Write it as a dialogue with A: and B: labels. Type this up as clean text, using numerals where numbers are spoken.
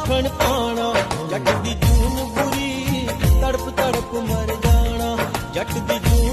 A: मक्खण पाना। जट दी जून बुरी तड़प तड़प मर जाना, जट दी जून